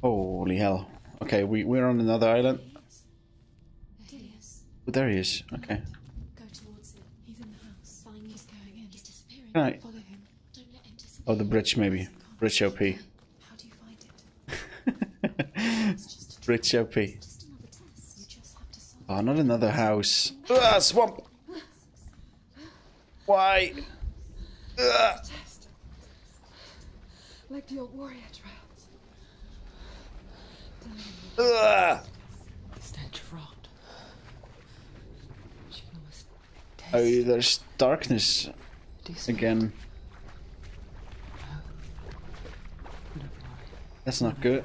Holy hell. Okay, we're on another island. Oh, there he is. Okay. Go towards it. He's in the house. Fine, he's going in. He's disappearing. Can I... Follow him. Don't let him disappear. Oh, the bridge maybe. Bridge OP. How do you find it? Bridge OP. Just another test. You just have to solve Oh, not another house. Ah, swamp! Why? Ah. test. Like the old warrior trials. Ah. The stench of rot. She can almost taste Oh, there's darkness again. That's not good.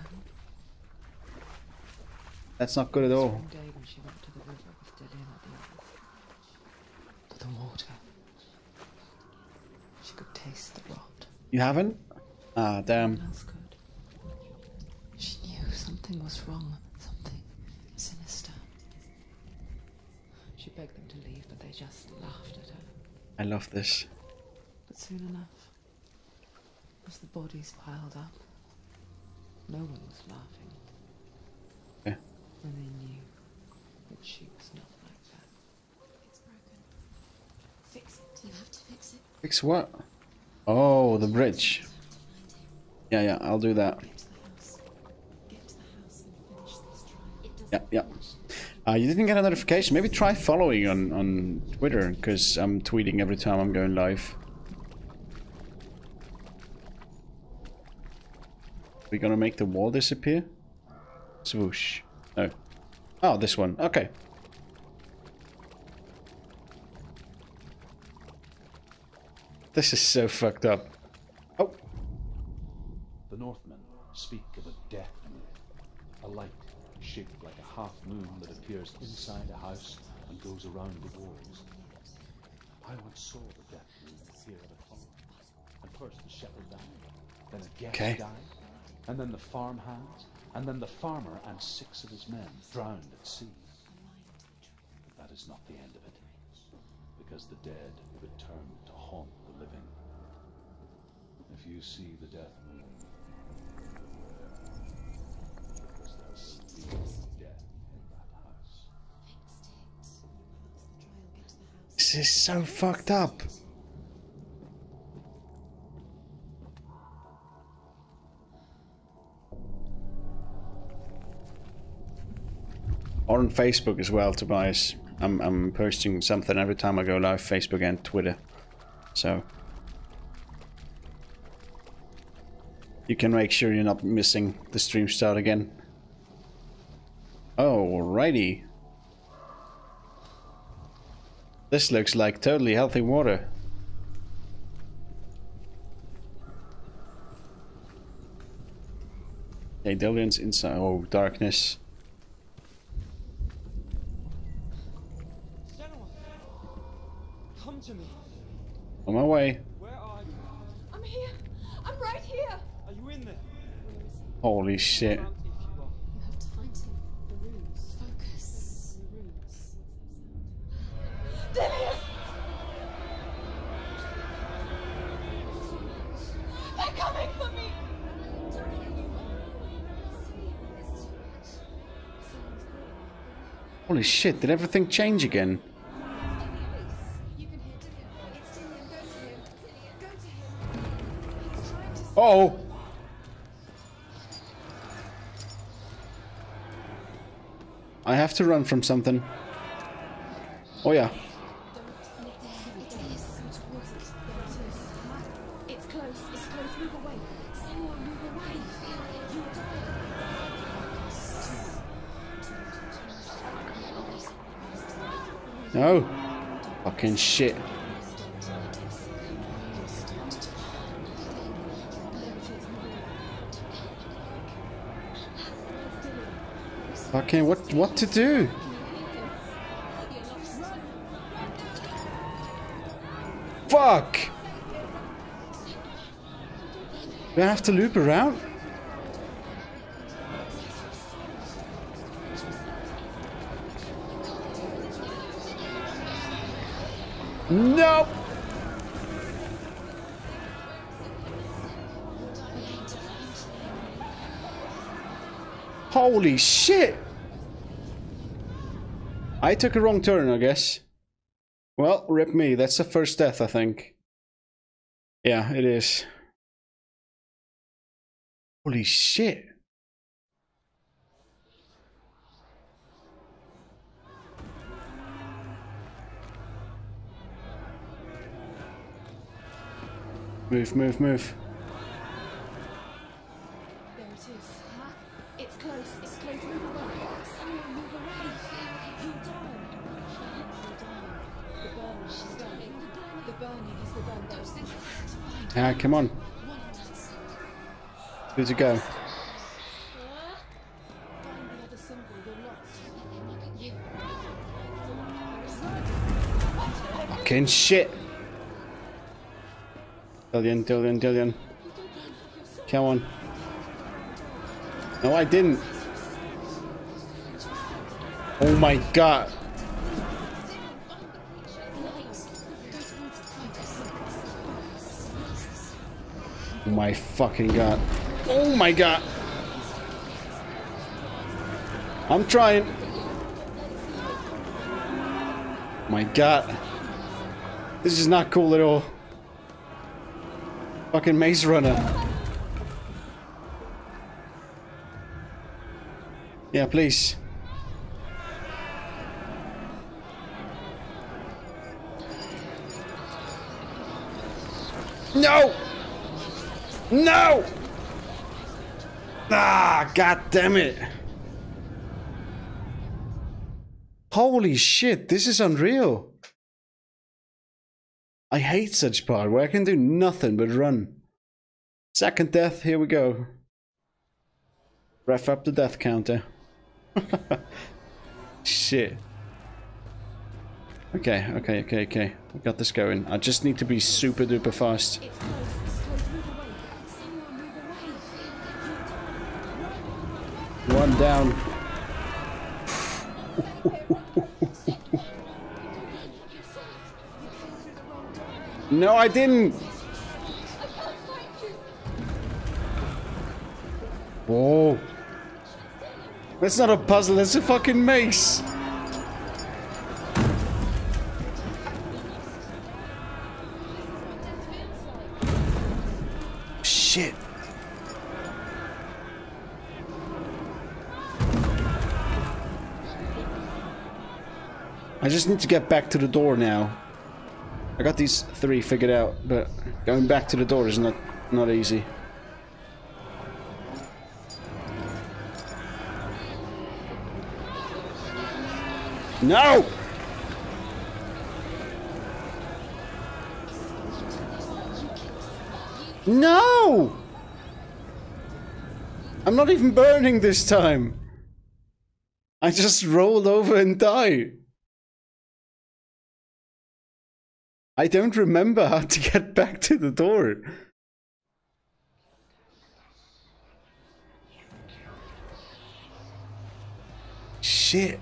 That's not good at all. One day when she went to the river with Dillian at the other. To the water. She could taste the rot. You haven't? Ah, damn. No one else could. She knew something was wrong. Something sinister. She begged them to leave, but they just laughed at her. I love this. But soon enough, as the bodies piled up, no one was laughing. Okay. And they knew that she was not like that. It's broken. Fix it. You have to fix it. Fix what? Oh, the bridge. Yeah, yeah, I'll do that. Get to the house. Get to the house and finish this trial. Yeah, yeah. You didn't get a notification. Maybe try following on Twitter, because I'm tweeting every time I'm going live. We're gonna make the wall disappear? Swoosh. No. Oh, this one. Okay. This is so fucked up. Oh. The Northmen speak of a death moon, a light shaped like a half moon that appears inside a house and goes around the walls. I once saw the death moon appear at a farm, and first the shepherd died, then a guest died, and then the farm hands, and then the farmer and 6 of his men drowned at sea. But that is not the end of it, because the dead return to haunt the living. If you see the death moon, because there will be death in that house. This is so fucked up. Or on Facebook as well, Tobias. I'm posting something every time I go live, Facebook and Twitter. So you can make sure you're not missing the stream start again. Alrighty. This looks like totally healthy water. Okay, Dillian's inside. Oh, darkness. Come to me. On my way. Where are you? I'm here. I'm right here. Are you in there? Holy shit. Around if you are. You have to find him. The runes. Focus. The runes. Dillian! They're coming for me! Holy shit, did everything change again? Oh! I have to run from something. Oh yeah. It's close. It's close. Move away. Someone move away. You No. Fucking shit. Okay, what to do? Fuck! Do I have to loop around? No! Holy shit! I took a wrong turn, I guess. Well, rip me. That's the first death, I think. Yeah, it is. Holy shit. Move, move, move. There it is. Huh? It's close. It's close. Move away. Someone move away. You'll die. You're dying. The burning is dying. The burning has begun. Those things are hard to find. Ah, come on. Good to go. Find the other symbol. You're lost. Fucking shit. Dillion, Dillion, Dillion. Come on. No, I didn't. Oh my god. Oh my fucking god. Oh my god. I'm trying. My god. This is not cool at all. Fucking Maze Runner. Yeah, please. No! No! Ah, god damn it. Holy shit, this is unreal. I hate such part where I can do nothing but run. Second death, here we go. Ref up the death counter. Shit. Okay, okay, okay, okay. We got this going. I just need to be super duper fast. It's close. It's close. Move away. Someone move away. One down. No, I didn't. Whoa. That's not a puzzle, that's a fucking maze. Shit. I just need to get back to the door now. I got these three figured out, but going back to the door is not easy. No! No! I'm not even burning this time. I just rolled over and died. I don't remember how to get back to the door. Shit.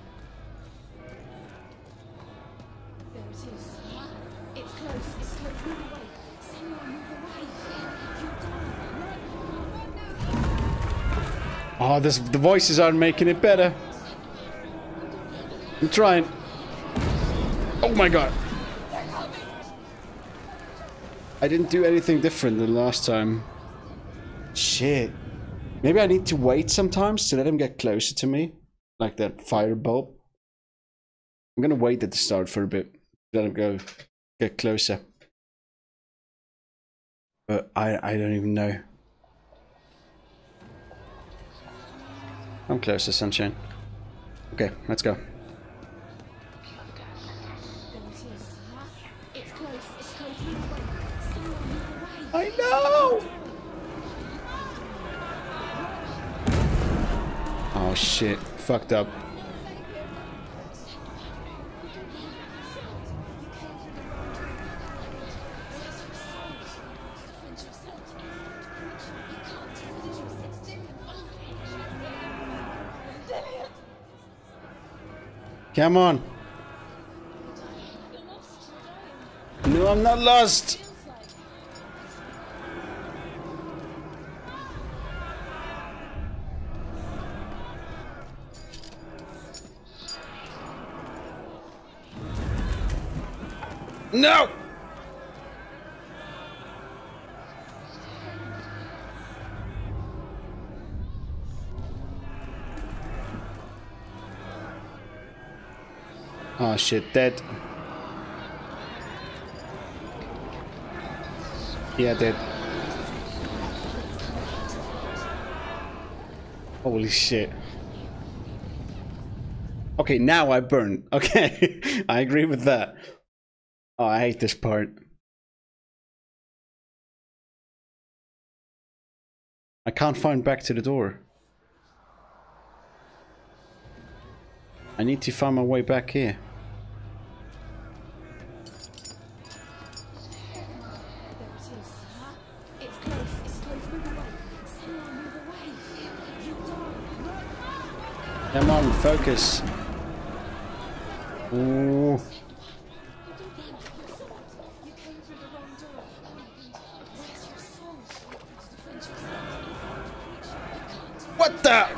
There it is. It's close. It's close. Move away. Someone move away. Oh, the voices aren't making it better. I'm trying. Oh my god. I didn't do anything different than last time. Shit. Maybe I need to wait sometimes to let him get closer to me. Like that fire bulb. I'm gonna wait at the start for a bit. Let him go get closer. But I don't even know. I'm closer, sunshine. Okay, let's go. It's close. It's close. Move away. Someone move away. I know! Oh shit, fucked up. Come on. No, I'm not lost. No! Oh shit, dead. Yeah, dead. Holy shit. Okay, now I burn. Okay, I agree with that. Oh, I hate this part. I can't find back to the door. I need to find my way back here. Come on, focus. Ooh. What the?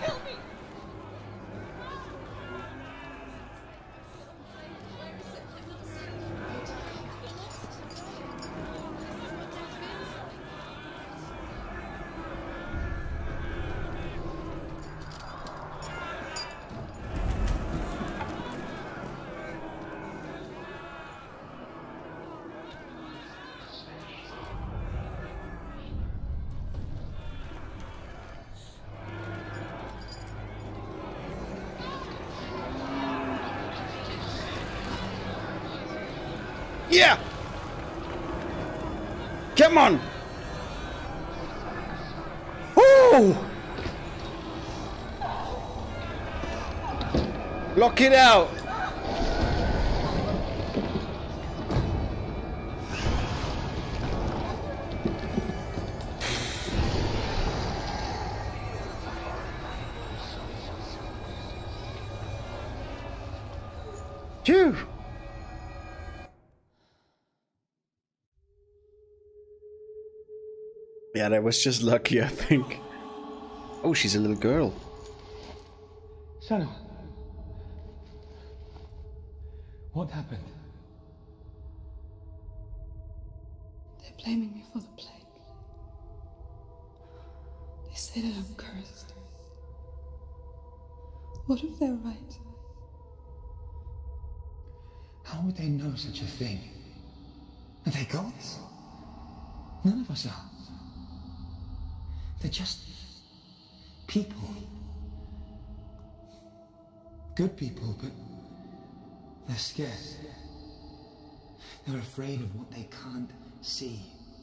Yeah! Come on! Woo! Lock it out! Phew! Yeah, that was just lucky, I think. Oh, she's a little girl. Shadow. What happened? They're blaming me for the plague. They say that I'm cursed. What if they're right? How would they know such a thing? Are they gods? None of us are. They're just people. Good people, but they're scared. They're afraid of what they can't see.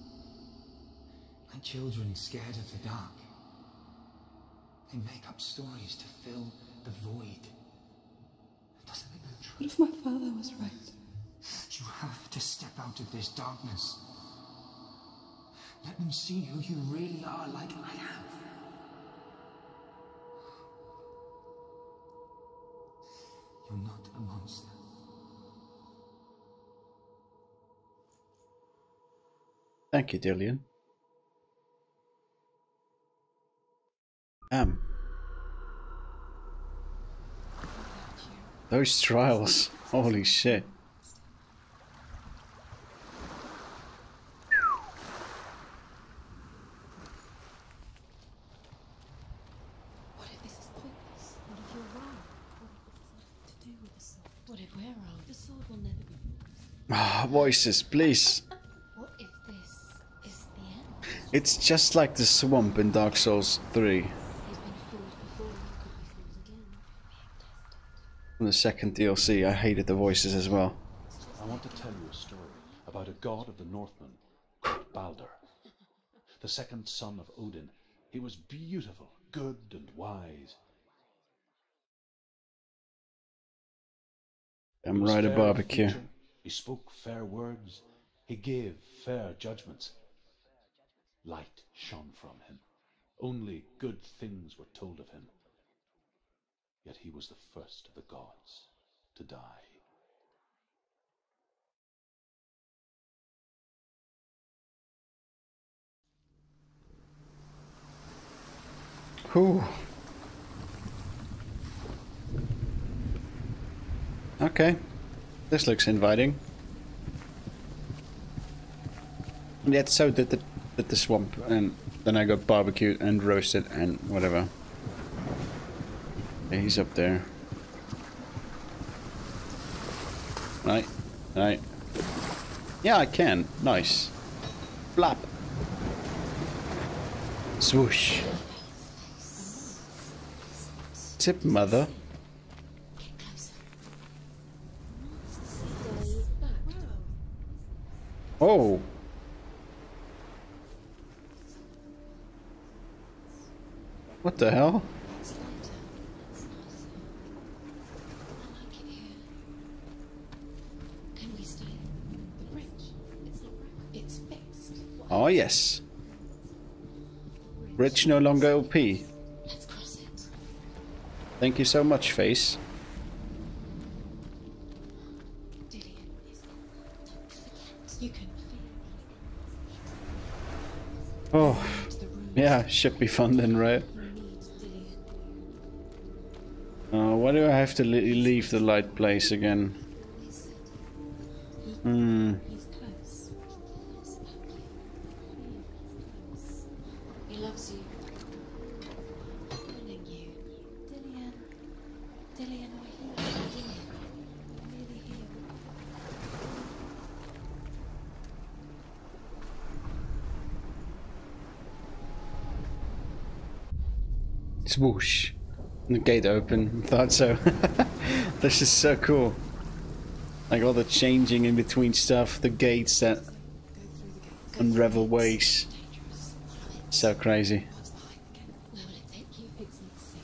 Like children scared of the dark. They make up stories to fill the void. It doesn't make them true. What if my father was right? You have to step out of this darkness. Let them see who you really are, like I have. You're not a monster. Thank you, Dillian. Those trials. Holy shit. What if this is pointless? What if you're wrong? What if this has nothing to do with the sword? What if we're wrong? The sword will never be yours. Ah, voices, please. What if this is the end? It's just like the swamp in Dark Souls 3. He's been fooled before, he could be fooled again. From the second DLC, I hated the voices as well. I want to tell you a story about a god of the Northmen, Balder, the second son of Odin. He was beautiful, good and wise. I'm He was right a fair of barbecue. feature, he spoke fair words. He gave fair judgments. Light shone from him. Only good things were told of him. Yet he was the first of the gods to die. Whew. Okay. This looks inviting. Yeah, so did the swamp, and then I got barbecued and roasted and whatever. Yeah, he's up there. Right, right. Yeah, I can. Nice. Flap. Swoosh. Tip, mother. Oh. What the hell? Can we stay? The bridge. It's not broken. It's fixed. Oh yes. Bridge no longer OP. Let's cross it. Thank you so much, Face. Dillian, don't forget. You can feel Oh, the room. yeah, should be fun then, right? You need Dillian. Why do I have to leave the light place again? He said Hmm. he's close. He loves you. Calling you. Dillian. Dillian, we're here. Dillian. We're nearly here. Swoosh. And the gate open. Thought so. This is so cool. Like all the changing in between stuff, the gates that Go through the gate. unravel ways. Dangerous. So crazy. What's behind the gate? Where will it take you? It's not safe.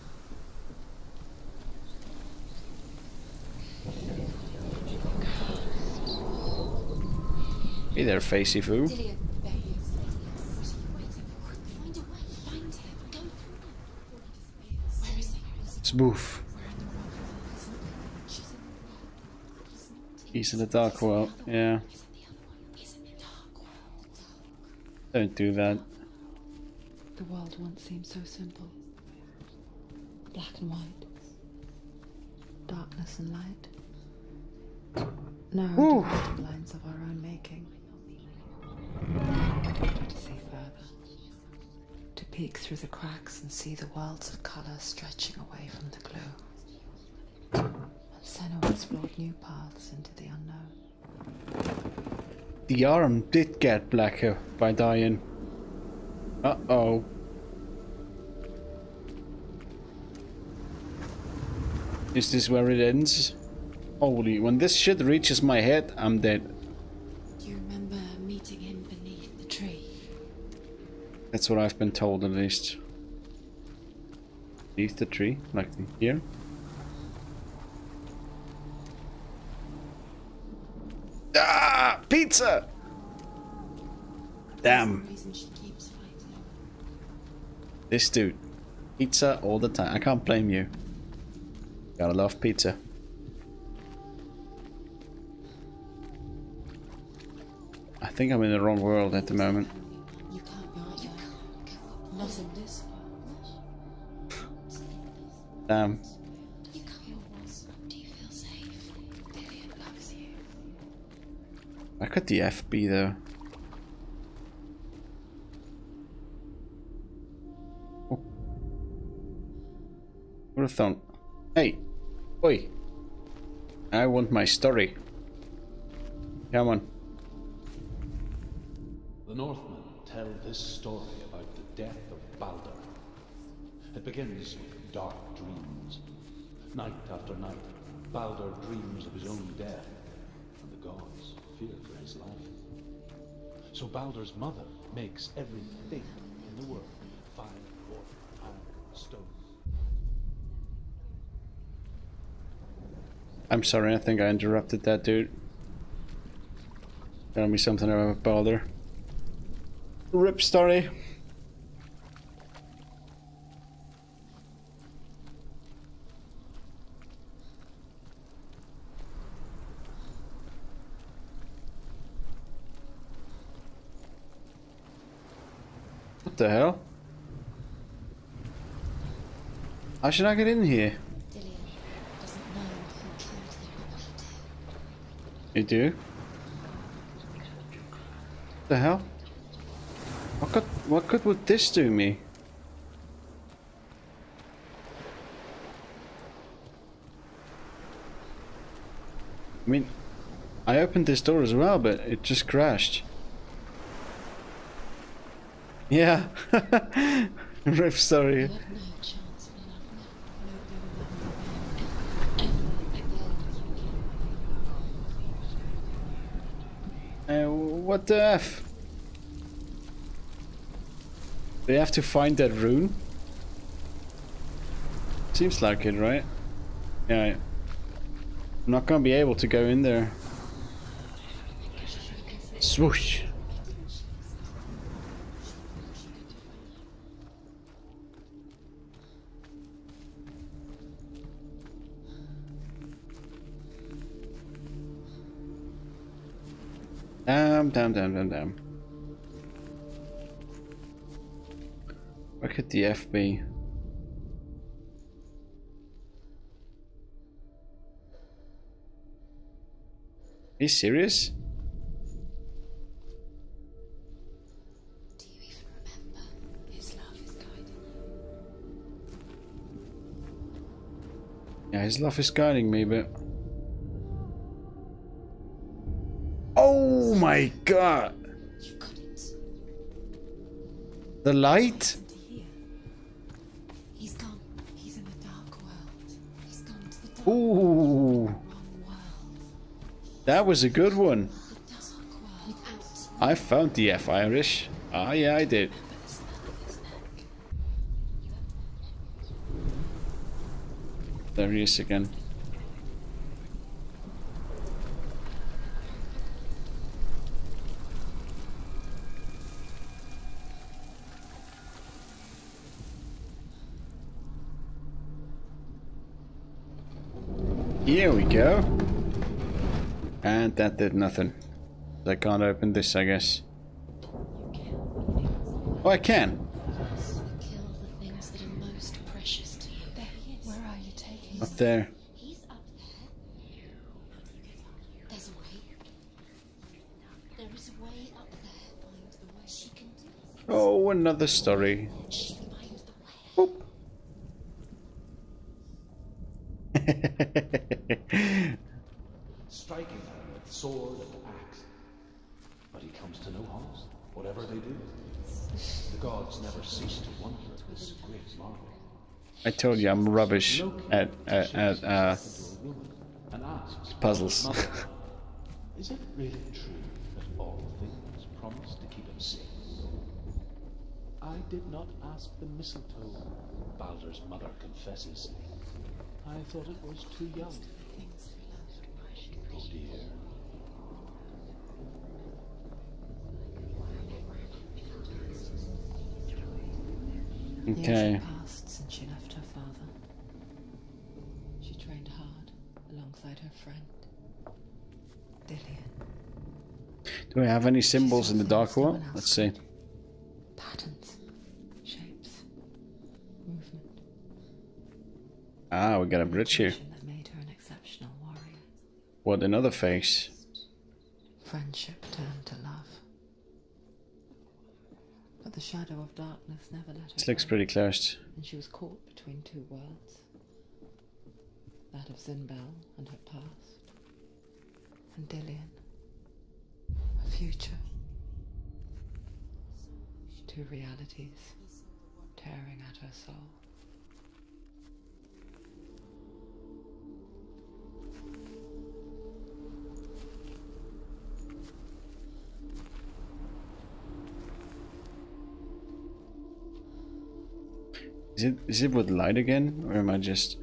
Hey there, Facey Foo. Dillian, there he is. What are you waiting for? Find a way. Find him. Go through him. Where is he? Spoof. We're in the wrong world. She's in the world. He's not. He's in the dark world. Yeah. He's in the other one. He's in the dark world. Don't do that. The world once seemed so simple. Black and white. Darkness and light. Now Ooh. dividing lines of our own making. To see further. To peek through the cracks and see the worlds of colour stretching away from the glue. And Senna explored new paths into the unknown. The arm did get blacker by dying. Uh-oh. Is this where it ends? Holy, when this shit reaches my head, I'm dead. Do you remember meeting him beneath the tree? That's what I've been told, at least. Beneath the tree, like here. Ah! Pizza! Damn. The reason she keeps fighting. This dude. Pizza all the time. I can't blame you. Gotta love pizza. I think I'm in the wrong world at the moment. You can't go out there. Not in this world. Damn. You can't. Do you feel safe? Dillian loves you. Where could the F be though? Oh. Would have thought. Hey! Oi! I want my story. Come on. The Northmen tell this story about the death of Baldur. It begins with dark dreams. Night after night, Baldur dreams of his own death, and the gods fear for his life. So Baldur's mother makes everything in the world: fire, water, iron, stone. I'm sorry, I think I interrupted that dude. Tell me something about Baldur. Rip story. What the hell? How should I get in here? Dillian doesn't know who killed him, but we do. You do? The hell? What good would this do me? I mean, I opened this door as well, but it just crashed. Yeah. Rip, sorry. You have no chance for love now. Nobody will love you ever again. What the F? They have to find that rune? Seems like it, right? Yeah. I'm not gonna be able to go in there. Swoosh. Damn. Where could the F be? Are you serious? Do you even remember? His love is guiding you. Yeah, his love is guiding me, but... Oh my god! You couldn't. The light? To hear. He's gone. He's in the dark world. He's gone to the dark Ooh, wrong world. that was a good one. The dark world. Without. I found the F Irish. Ah, yeah, I did. But the smell of his neck. There he is again. Here we go. And that did nothing. I can't open this, I guess. Oh, I can. You kill the things that are most precious to you. There he is. Where are you taking Up there. He's up there. How do you get up? There's a way. There is a way up there. Find the way. She can do it. Oh, another story. She finds the way. Boop. striking her with sword and axe. But he comes to no harm, whatever they do. The gods never cease to wonder at this great marvel. I told you I'm rubbish at And asks, puzzles. "Mother, is it really true that all things promise to keep him safe? I did not ask the mistletoe, Baldur's mother confesses. I thought it was too young. Oh dear. Okay. Years had passed since she left her father. She trained hard alongside her friend, Dillian. Do we have any symbols in the dark world? Let's see. Patterns, shapes, movement. Ah, we got a bridge here. That made her an exceptional warrior. What, another face? Friendship turned to love. But the shadow of darkness never let her This looks go, pretty close. and she was caught between two worlds. That of Zinbel and her past, and Dillian, her future. Two realities tearing at her soul. Is it with light again, or am I just?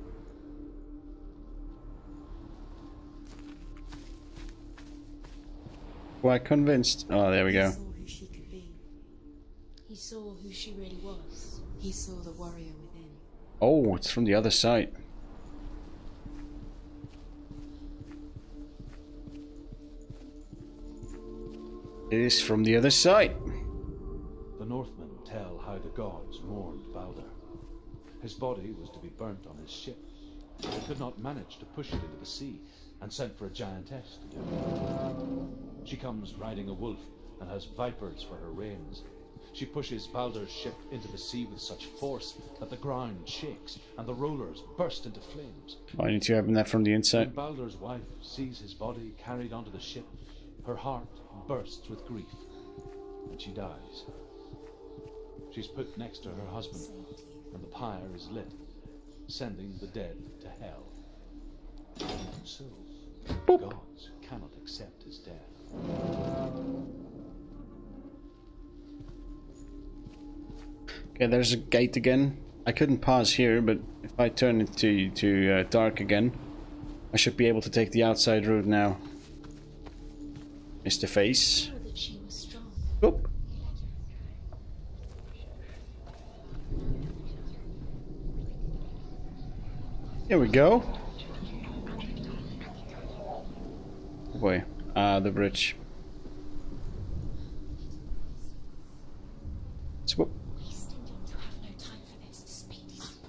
Quite convinced. Oh, there we go. He saw who she could be. He saw who she really was. He saw the warrior within. Oh, it's from the other side. It is from the other side. The Northmen tell how the gods mourned Baldur. His body was to be burnt on his ship. They could not manage to push it into the sea, and sent for a giantess to do it. She comes riding a wolf, and has vipers for her rains. She pushes Baldur's ship into the sea with such force that the ground shakes and the rollers burst into flames. I need to open that from the When inside. Baldur's wife sees his body carried onto the ship, her heart bursts with grief, and she dies. She's put next to her husband, and the pyre is lit, sending the dead to hell. And so, the gods cannot accept his death. Okay, there's a gate again. I couldn't pass here, but if I turn it to dark again, I should be able to take the outside route now. Mr. Face. Know that she was strong. Oop. Here we go. Oh boy. The bridge. Swoop. You have no time for this. Speed up.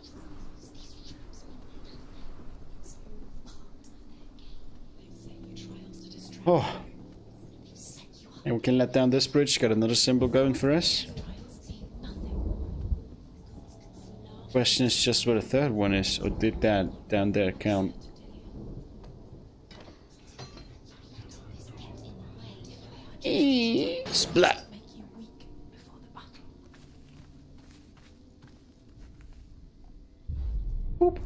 Trials to destroy. Oh. And we can let down this bridge. Got another symbol going for us. Trials mean nothing. Question is just where the third one is, or did that down there count? Splat! Make you weak before the battle. Boop.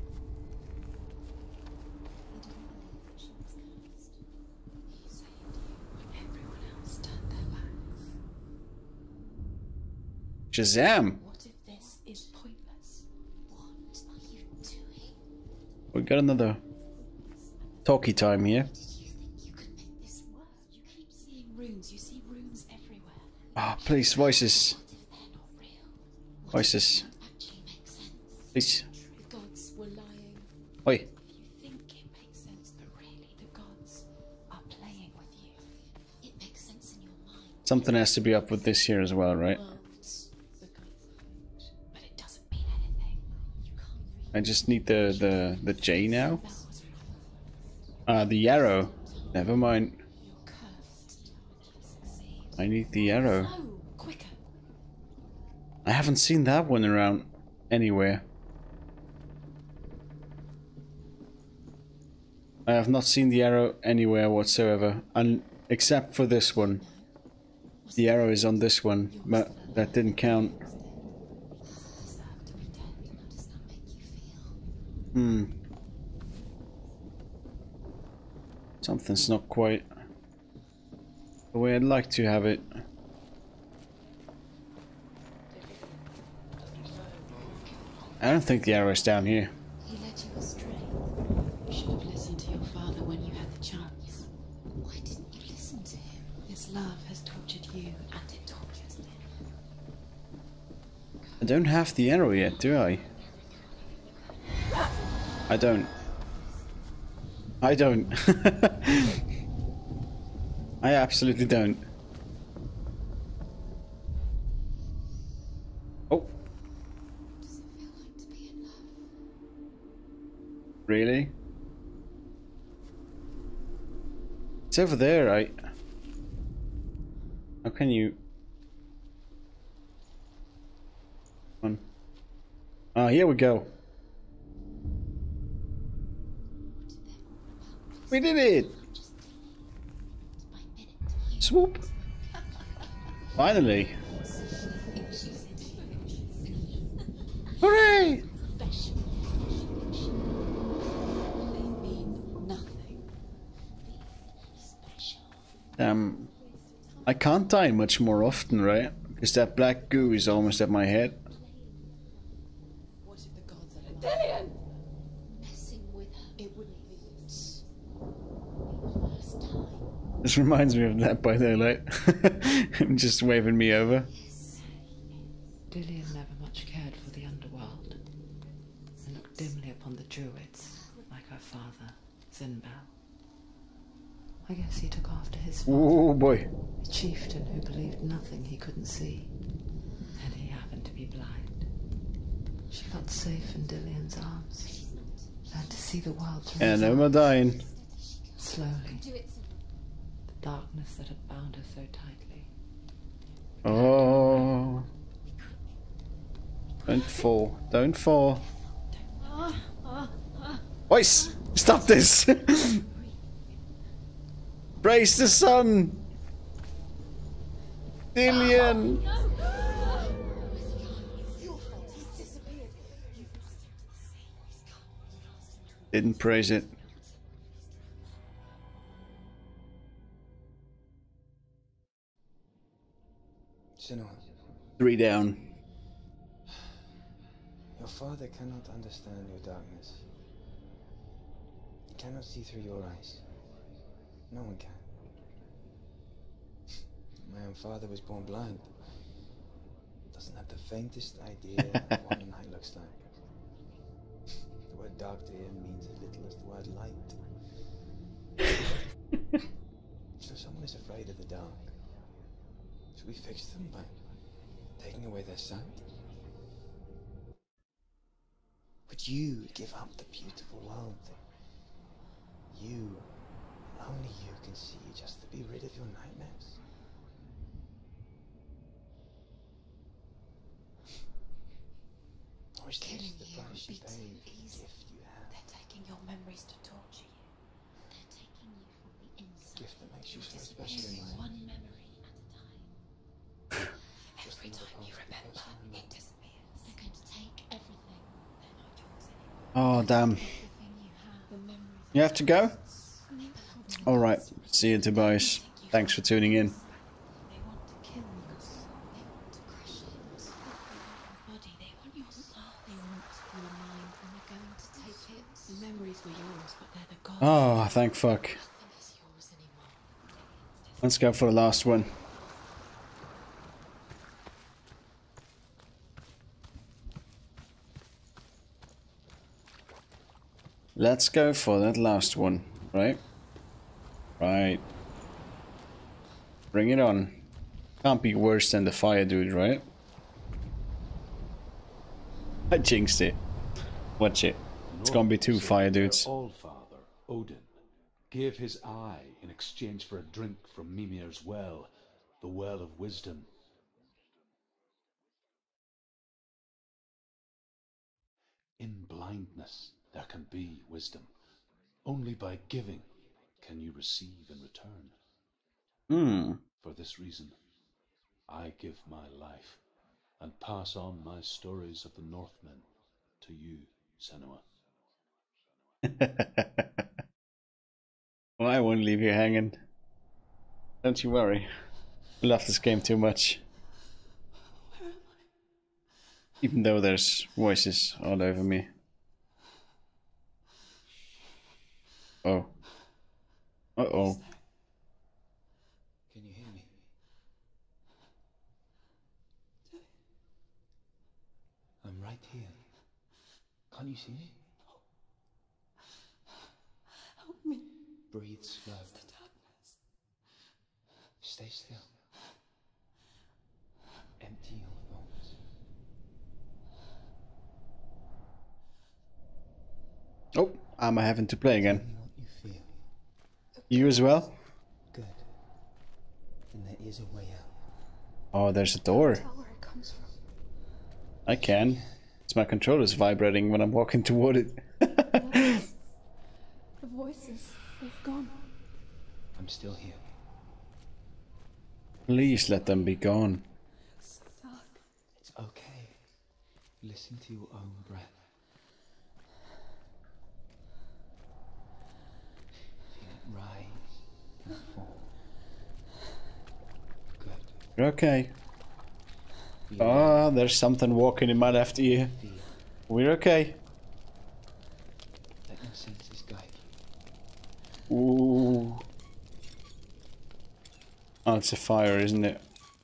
He saved you when everyone else turned their backs. Shazam! What if this is pointless? What are you doing? We got another talkie time here. Did you think you could make this work? You keep seeing runes. You see runes everywhere. Ah, please, voices. What if they're not real? What Voices. if they don't actually make sense? Please. The gods were lying. Oi. If you think it makes sense, but really the gods are playing with you. It makes sense in your mind. Something has to be up with this here as well, right? Worlds, the gods think, but it doesn't mean anything. You can't read. I just need the J now. That was wrong. The arrow. Never mind. You're cursed. If you succeed. I need the arrow. No, quicker. I haven't seen that one around anywhere. I have not seen the arrow anywhere whatsoever, except for this one. The arrow is on this one, but that didn't count. Deserve to be dead. How does that make you feel? Something's not quite the way I'd like to have it. I don't think the arrow is down here. He led you astray. You should have listened to your father when you had the chance. Why didn't you listen to him? His love has tortured you, and it tortures him. I don't have the arrow yet, do I? I don't. I don't. I absolutely don't. Oh, Does it feel like to be in love? really? It's over there, right? How can you... Come on. Ah, here we go. We did it! By minute. Swoop! Finally! Hooray! They mean nothing. Special. I can't die much more often, right? Because that black goo is almost at my head. What if the gods are Dillian! Messing with her. It wouldn't be this. The first time. This reminds me of that, by the way. Him just waving me over. Dillian never much cared for the underworld, and looked dimly upon the druids, like her father, Zinbel. I guess he took after his father, Oh boy. a chieftain who believed nothing he couldn't see, and he happened to be blind. She felt safe in Dillian's arms, learned to see the world through And his I'm eyes. dying. Slowly, Do it. the darkness that had bound her so tightly. Oh. Don't fall. Don't fall. Boys, stop this! Praise the sun! Dillion! It's your fault. He's disappeared. You've lost him to the sea. He's gone. Didn't praise it. Senua, 3 down. your father cannot understand your darkness. He cannot see through your eyes. No one can. My own father was born blind. Doesn't have the faintest idea of what a night looks like. The word dark to him means as little as the word light. So someone is afraid of the dark. Should we fix them by taking away their sight? Would you give up the beautiful world that you, only you can see, just to be rid of your nightmares? Or is this Killing the you price you would be pay too for the easy. gift you have? They're taking your memories to torture you. They're taking you from the inside. Gift that makes you so special in Disappearing my one memory at a time. Every time you remember, it disappears. They're going to take everything. They're not yours anymore. Oh, damn. Everything you have. The memories. You have to go? They Alright. See you, Tobias. Thanks for tuning in. want to kill your soul. They want to crush it. Your body. They want your soul. They want your mind, and they're going to take it. The memories were yours, but they're the gods. Oh, thank fuck. Nothing is yours anymore. Let's go for the last one. Let's go for that last one, right? Right. Bring it on. Can't be worse than the fire dude, right? I jinxed it. Watch it. It's gonna be 2 fire dudes. Their Allfather, Odin, gave his eye in exchange for a drink from Mimir's well, the Well of Wisdom. In blindness there can be wisdom. Only by giving can you receive in return. For this reason, I give my life and pass on my stories of the Northmen to you, Senua. Well, I won't leave you hanging. Don't you worry. I love this game too much. Even though there's voices all over me. Oh. Uh-oh. Can you hear me? I'm right here. Can't you see me? Help me. Breathe slow. The darkness. Stay still. Empty your thoughts. Oh, I'm having to play Tell again. me what you feel. You as well? Good. And there is a way out. Oh, there's a door. Tell where it comes from. I can. It's my controller's vibrating when I'm walking toward it. The voices. They've gone. I'm still here. Please let them be gone. So dark. It's okay. Listen to your own breath. Feel it rise and fall. Good. You're okay. Feel Oh, there's something walking in my left ear. Feel. We're okay. Let your senses guide you. Ooh. Oh, it's a fire, isn't it?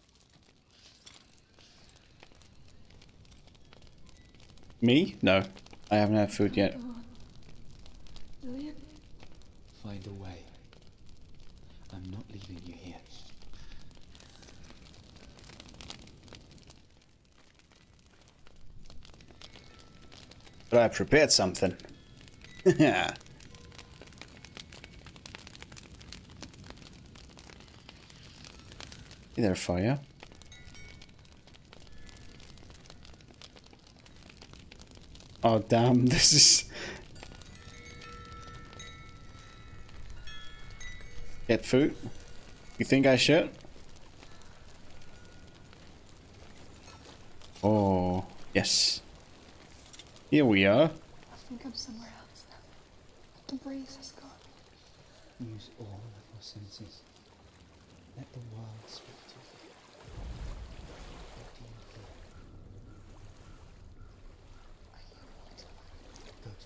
Me? No. I haven't had food yet. Dillion. Find a way. I'm not leaving you here. But I prepared something. Yeah. Hey there, fire. Oh damn, this is... Get food? You think I should? Oh, yes. Here we are. I think I'm somewhere else. The breeze is gone. Use all of your senses. Let the world speak to you. What do you hear? I hear water. Good.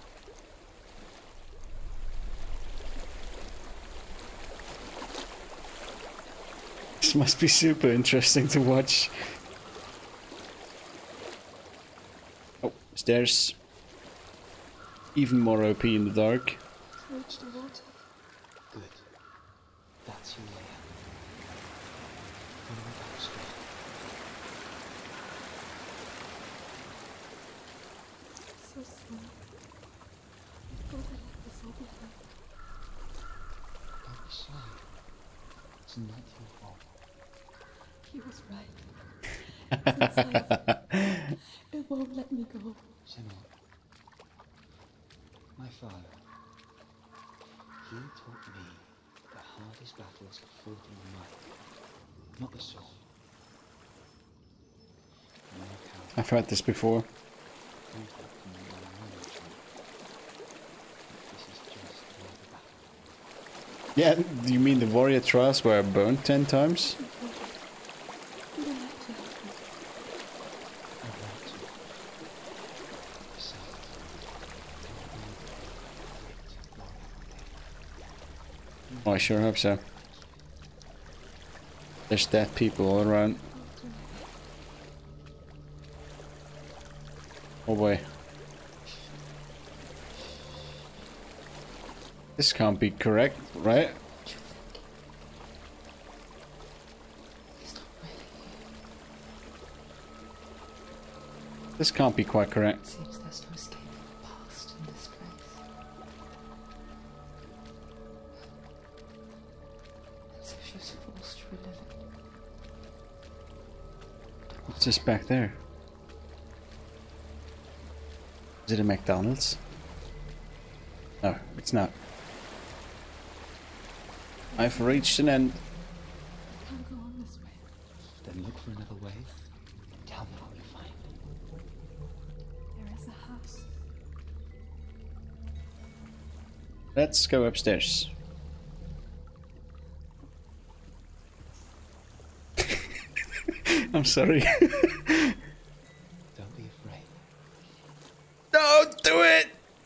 This must be super interesting to watch. Oh, stairs. Even more OP in the dark. Reach the water. Good. That's your way out. Follow that straight. So small. I thought I left this all behind. Don't be sorry. It's not your fault. He was right. It's inside. It won't let me go. Senua. My father. He taught me the hardest battles are fought in the mind, not the soul. No coward. I've heard this before. Don't hope from your own knowledge. This is just another battle. Yeah, do you mean the warrior trials were burned 10 times? You don't have to help me. I want to. Besides, don't be a great warrior. Oh, I sure hope so. There's dead people all around. Oh boy. This can't be correct, right? He's not really here. This can't be quite correct. Seems there's no escaping the past in this place. As if she's forced to relive it. What's this back there? Is it a McDonald's? No, it's not. I've reached an end. I can't go on this way. Then look for another way. Tell me what you find. There is a house. Let's go upstairs. I'm sorry. Don't be afraid. Don't do it!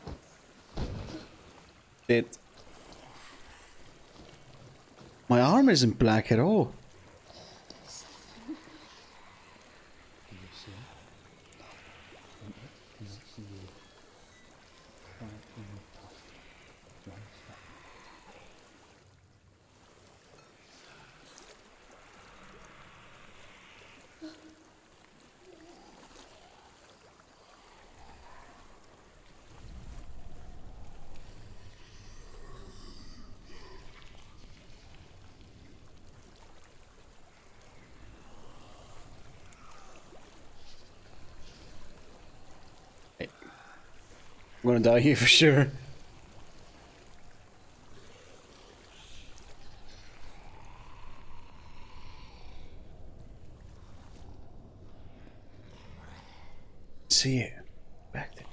My arm isn't black at all. Do you see? And it cannot see you. Quietly move past it. One step. I'm gonna die here for sure. See it back there.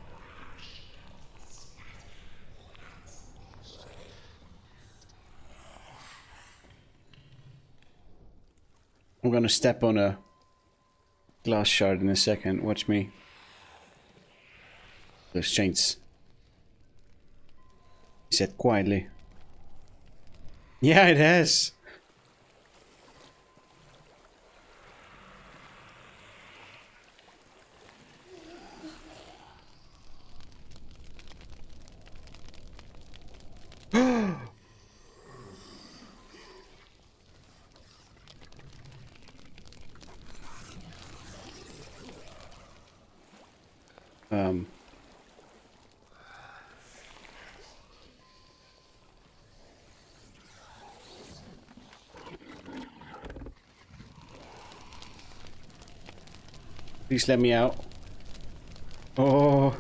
I'm gonna step on a glass shard in a second. Watch me. Those chains. He said quietly. Yeah, it has. um. Please let me out. Oh.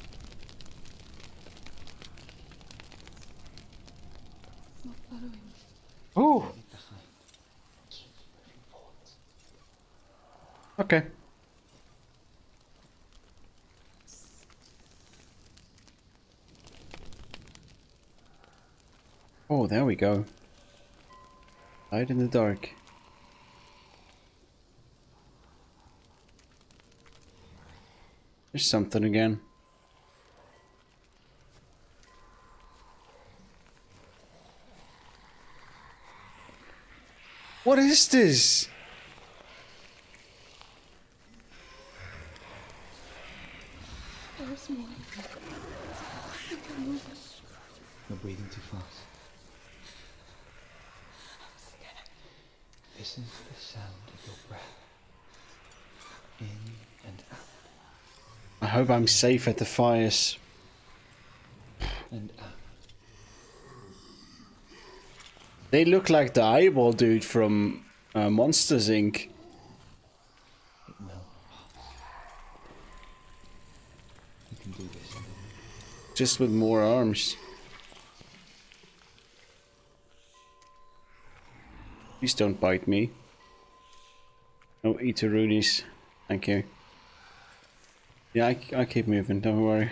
It's not following. Oh. Okay. Oh, there we go. Light in the dark. There's something again. What is this? There's more. You're breathing too fast. This is the sound of your breath. In and out. I hope I'm safe at the fires. And out. They look like the eyeball dude from Monsters Inc. It will pass. You can do this. Just with more arms. Please don't bite me. No Eateroonies. Thank you. Yeah, I keep moving, don't worry.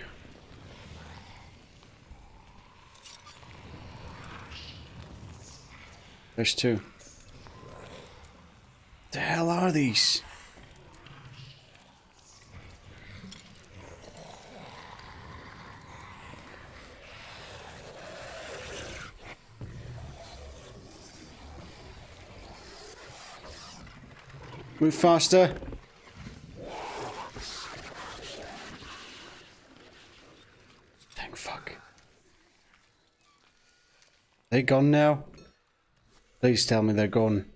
There's two. The hell are these? Move faster. Thank fuck. They gone now? Please tell me they're gone.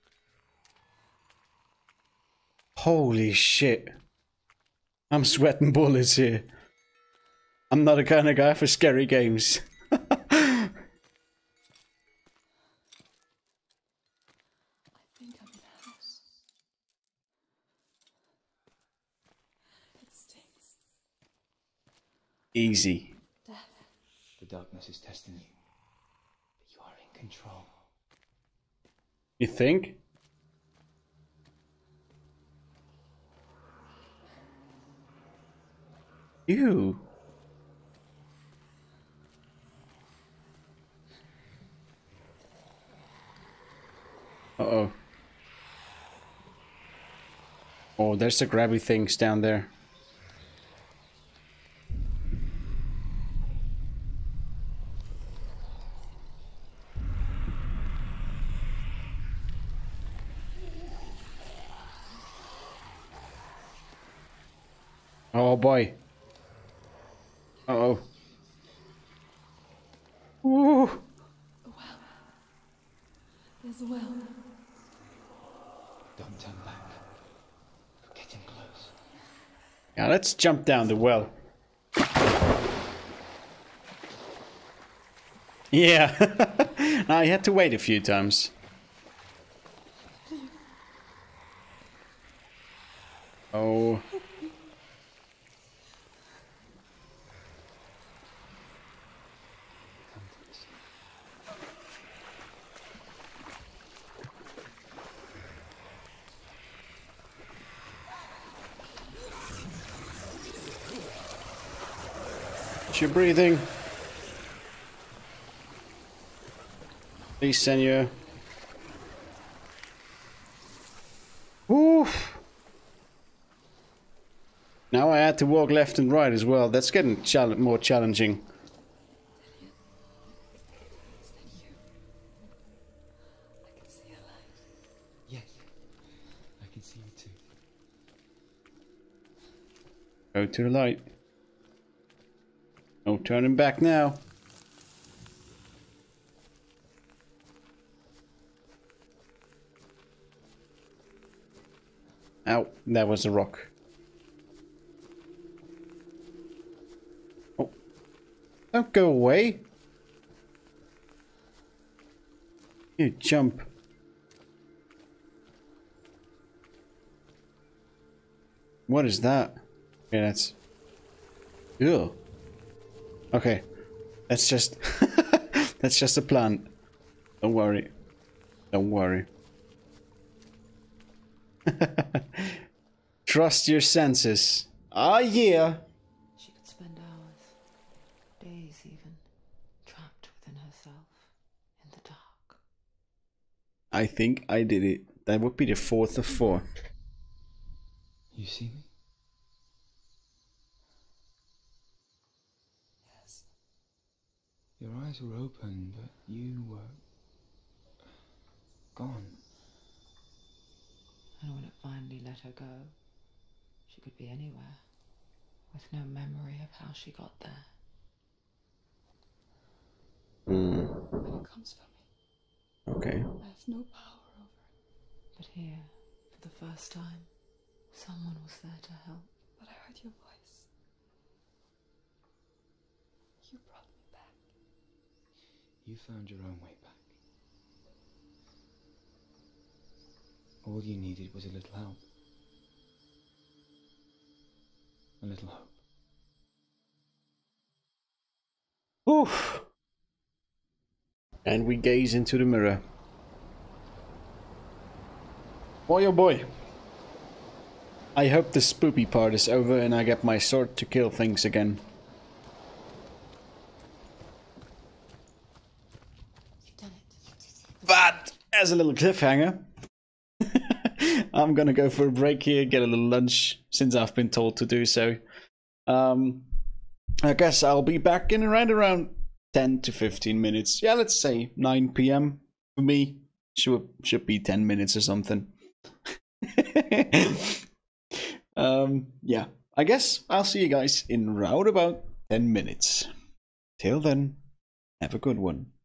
Holy shit. I'm sweating bullets here. I'm not the kind of guy for scary games. I think I'm in a house. It stinks. Easy. Death. The darkness is testing you. But you are in control. You think? Ew. Uh-oh. Oh, there's the grabby things down there. Oh boy. Uh-oh. Ooh. There's a well. Don't turn back. You're getting close. Yeah, let's jump down the well. Yeah. I had to wait a few times. Oh. You're breathing. Please, Senor. Oof. Now I had to walk left and right as well. That's getting more challenging. Is that you? I can see a light. Yes. I can see you too. Go to the light. No turning back now. Ow, that was a rock. Oh. Don't go away. You jump. What is that? Yeah, that's... Ew. Okay. That's just... that's just a plant. Don't worry. Don't worry. Trust your senses. Ah, yeah. She could spend hours, days even, trapped within herself, in the dark. I think I did it. That would be the 4th of 4. You see me? Yes. Your eyes were open, but you were gone. And when it finally let her go, she could be anywhere, with no memory of how she got there. Hmm. When it comes for me, Okay. I have no power over it. But here, for the first time, someone was there to help. But I heard your voice. You brought me back. You found your own way back. All you needed was a little help. A little hope. Oof. And we gaze into the mirror. Boy oh boy. I hope the spoopy part is over and I get my sword to kill things again. You've done it. You did it. But as a little cliffhanger, I'm gonna go for a break here, get a little lunch, since I've been told to do so. I guess I'll be back in around 10 to 15 minutes. Yeah, let's say 9 p.m. for me. Should be 10 minutes or something. Yeah, I guess I'll see you guys in round about 10 minutes. Till then, have a good one.